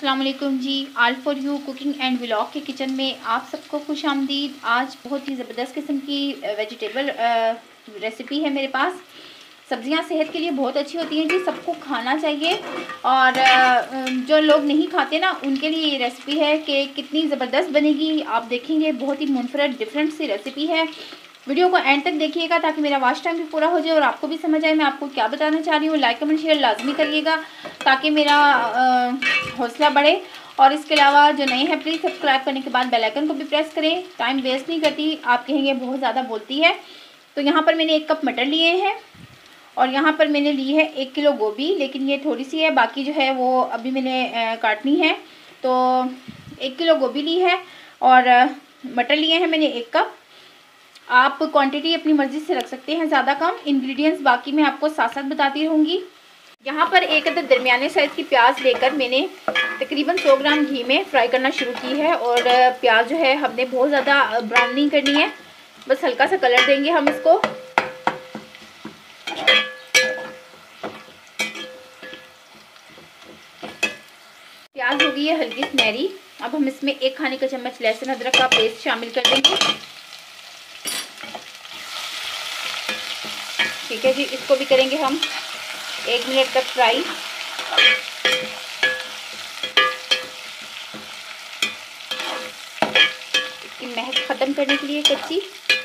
अस्सलाम वालेकुम जी। All for you cooking and vlog के किचन में आप सबको खुश आमदीद। आज बहुत ही ज़बरदस्त किस्म की वेजिटेबल रेसिपी है मेरे पास। सब्जियां सेहत के लिए बहुत अच्छी होती हैं जी, सबको खाना चाहिए। और जो लोग नहीं खाते ना उनके लिए ये रेसिपी है कि कितनी ज़बरदस्त बनेगी आप देखेंगे। बहुत ही मुनफरद डिफरेंट सी रेसिपी है। वीडियो को एंड तक देखिएगा ताकि मेरा वॉच टाइम भी पूरा हो जाए और आपको भी समझ आए मैं आपको क्या बताना चाह रही हूँ। लाइक कमेंट शेयर लाजमी करिएगा ताकि मेरा हौसला बढ़े। और इसके अलावा जो नए हैं प्लीज़ सब्सक्राइब करने के बाद बेल आइकन को भी प्रेस करें। टाइम वेस्ट नहीं करती, आप कहेंगे बहुत ज़्यादा बोलती है। तो यहाँ पर मैंने 1 कप मटर लिए हैं और यहाँ पर मैंने ली है 1 किलो गोभी, लेकिन ये थोड़ी सी है, बाकी जो है वो अभी मैंने काटनी है। तो 1 किलो गोभी ली है और मटर लिए हैं मैंने 1 कप। आप क्वांटिटी अपनी मर्ज़ी से रख सकते हैं, ज़्यादा कम। इंग्रेडिएंट्स बाकी मैं आपको साथ साथ बताती रहूँगी। यहाँ पर एक अदर दरमियाने साइज़ की प्याज लेकर मैंने तकरीबन 100 ग्राम घी में फ्राई करना शुरू की है। और प्याज जो है हमने बहुत ज़्यादा ब्राउन नहीं करनी है, बस हल्का सा कलर देंगे हम इसको। प्याज हो गई है हल्की सुनहरी। अब हम इसमें 1 खाने का चम्मच लहसुन अदरक का पेस्ट शामिल कर देंगे। ठीक है जी, इसको भी करेंगे हम 1 मिनट तक फ्राई। इसकी महक ख़त्म करने के लिए कच्ची।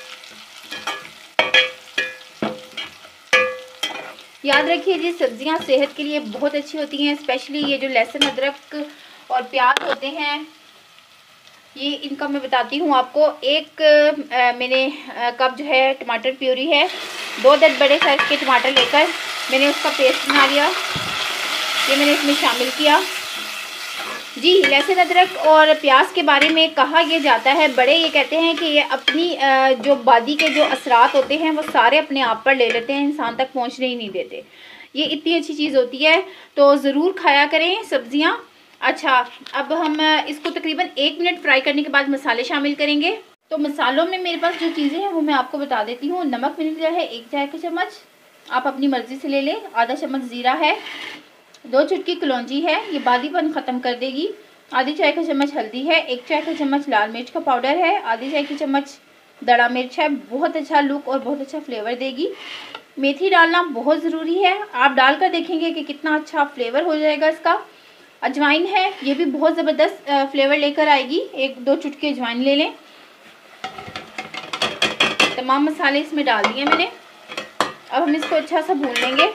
याद रखिए जी, सब्जियां सेहत के लिए बहुत अच्छी होती हैं, स्पेशली ये जो लहसुन अदरक और प्याज होते हैं ये इनका मैं बताती हूँ आपको। 1 मैंने कप जो है टमाटर प्यूरी है, 2 बड़े साइज के टमाटर लेकर मैंने उसका पेस्ट बना लिया, ये मैंने इसमें शामिल किया जी। लहसुन अदरक और प्याज के बारे में कहा यह जाता है, बड़े ये कहते हैं कि ये अपनी जो बादी के जो असरात होते हैं वो सारे अपने आप पर ले लेते हैं, इंसान तक पहुंचने ही नहीं देते। ये इतनी अच्छी चीज़ होती है, तो ज़रूर खाया करें सब्जियां। अच्छा, अब हम इसको तकरीबन 1 मिनट फ्राई करने के बाद मसाले शामिल करेंगे। तो मसालों में मेरे पास जो चीज़ें हैं वो मैं आपको बता देती हूँ। नमक मैंने लिया है 1 चाय का चम्मच, आप अपनी मर्ज़ी से ले लें। आधा चम्मच ज़ीरा है, 2 चुटकी कलौंजी है, ये बादीपन ख़त्म कर देगी। आधी चाय का चम्मच हल्दी है, 1 चाय का चम्मच लाल मिर्च का पाउडर है, आधी चाय की चम्मच दड़ा मिर्च है, बहुत अच्छा लुक और बहुत अच्छा फ्लेवर देगी। मेथी डालना बहुत ज़रूरी है, आप डालकर देखेंगे कि कितना अच्छा फ्लेवर हो जाएगा इसका। अजवाइन है, ये भी बहुत ज़बरदस्त फ्लेवर लेकर आएगी, 1-2 चुटकी अजवाइन ले लें। तमाम मसाले इसमें डाल दिए मैंने। अब हम इसको अच्छा सा भून लेंगे।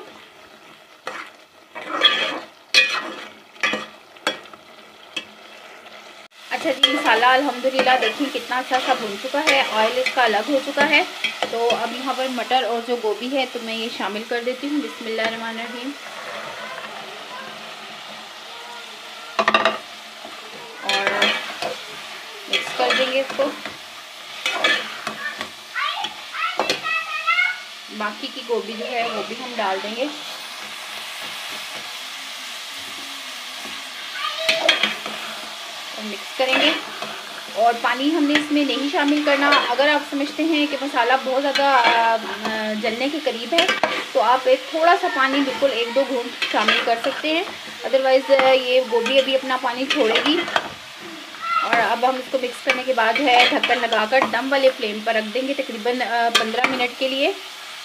अच्छा जी, मसाला अल्हम्दुलिल्लाह देखिए कितना अच्छा सा भून चुका है, ऑयल इसका अलग हो चुका है। तो अब यहाँ पर मटर और जो गोभी है तो मैं ये शामिल कर देती हूँ। बिस्मिल्लाहिर्रहमानिर्रहीम। और मिक्स कर देंगे इसको। बाकी की गोभी जो है वो भी हम डाल देंगे। और मिक्स करेंगे। और पानी हमने इसमें नहीं शामिल करना। अगर आप समझते हैं कि मसाला बहुत ज़्यादा जलने के करीब है तो आप एक थोड़ा सा पानी बिल्कुल 1-2 घूंट शामिल कर सकते हैं, अदरवाइज़ ये गोभी अभी अपना पानी छोड़ेगी। और अब हम इसको मिक्स करने के बाद है ढक्कन लगाकर दम वाले फ्लेम पर रख देंगे तकरीबन 15 मिनट के लिए।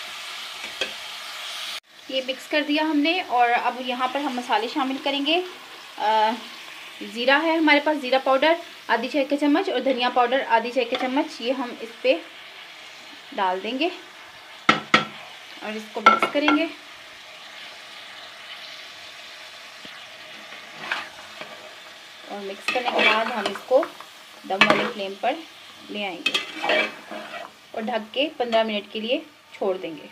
ये मिक्स कर दिया हमने और अब यहाँ पर हम मसाले शामिल करेंगे। ज़ीरा है हमारे पास, ज़ीरा पाउडर आधी चाय का चम्मच और धनिया पाउडर आधी चाय का चम्मच, ये हम इस पे डाल देंगे और इसको मिक्स करेंगे। और मिक्स करने के बाद हम इसको दम वाले फ्लेम पर ले आएंगे और ढक के 15 मिनट के लिए छोड़ देंगे।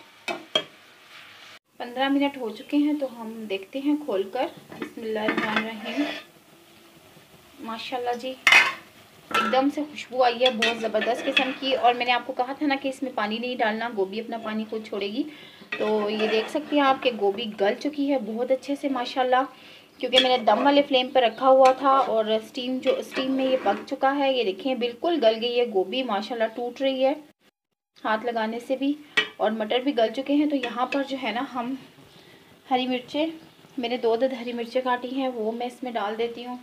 15 मिनट हो चुके हैं तो हम देखते हैं खोलकर। बिस्मिल्लाहिर्रहमानिर्रहीम। माशाल्लाह जी, एकदम से खुशबू आई है बहुत ज़बरदस्त किस्म की। और मैंने आपको कहा था ना कि इसमें पानी नहीं डालना, गोभी अपना पानी खुद छोड़ेगी। तो ये देख सकते हैं आप कि गोभी गल चुकी है बहुत अच्छे से माशाल्लाह, क्योंकि मैंने दम वाले फ्लेम पर रखा हुआ था। और स्टीम में ये पक चुका है। ये देखें बिल्कुल गल गई है गोभी माशाल्लाह, टूट रही है हाथ लगाने से भी। और मटर भी गल चुके हैं। तो यहाँ पर जो है ना हम हरी मिर्चें मैंने 2 अदद हरी मिर्चें काटी हैं, वो मैं इसमें डाल देती हूँ।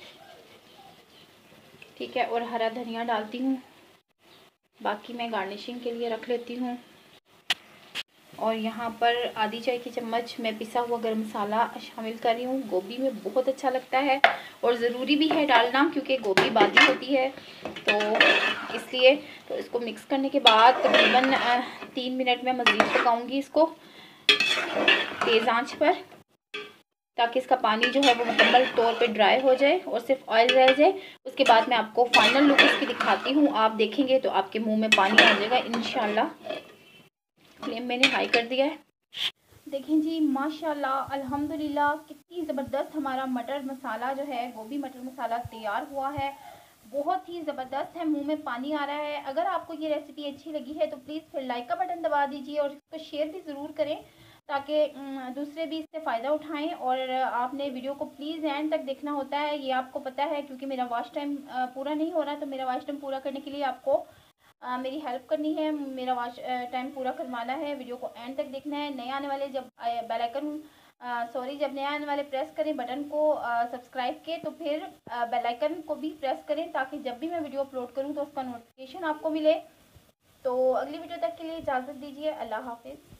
ठीक है, और हरा धनिया डालती हूँ। बाकी मैं गार्निशिंग के लिए रख लेती हूँ। और यहाँ पर आधी चाय की चम्मच मैं पिसा हुआ गरम मसाला शामिल कर रही हूँ। गोभी में बहुत अच्छा लगता है और ज़रूरी भी है डालना, क्योंकि गोभी बादी होती है, तो इसलिए। तो इसको मिक्स करने के बाद तकरीबन 3 मिनट में मज़ीद पकाऊंगी इसको तेज़ आंच पर, ताकि इसका पानी जो है वो मुकम्मल तौर पे ड्राई हो जाए और सिर्फ ऑयल रह जाए। उसके बाद मैं आपको फाइनल लुक इसकी दिखाती हूँ। आप देखेंगे तो आपके मुंह में पानी आ जाएगा इंशाल्लाह। फ्लेम मैंने हाई कर दिया है। देखें जी, माशाल्लाह अल्हम्दुलिल्लाह कितनी ज़बरदस्त हमारा मटर मसाला जो है, गोभी मटर मसाला तैयार हुआ है। बहुत ही ज़बरदस्त है, मुंह में पानी आ रहा है। अगर आपको ये रेसिपी अच्छी लगी है तो प्लीज़ फिर लाइक का बटन दबा दीजिए और इसको शेयर भी ज़रूर करें, ताकि दूसरे भी इससे फ़ायदा उठाएं। और आपने वीडियो को प्लीज़ एंड तक देखना होता है, ये आपको पता है, क्योंकि मेरा वॉच टाइम पूरा नहीं हो रहा। तो मेरा वॉच टाइम पूरा करने के लिए आपको मेरी हेल्प करनी है, मेरा वॉच टाइम पूरा करवाना है। वीडियो को एंड तक देखना है। नए आने वाले जब बेल आइकन जब नए आने वाले प्रेस करें बटन को सब्सक्राइब के, तो फिर बेल आइकन को भी प्रेस करें, ताकि जब भी मैं वीडियो अपलोड करूं तो उसका नोटिफिकेशन आपको मिले। तो अगली वीडियो तक के लिए इजाज़त दीजिए। अल्लाह हाफिज़।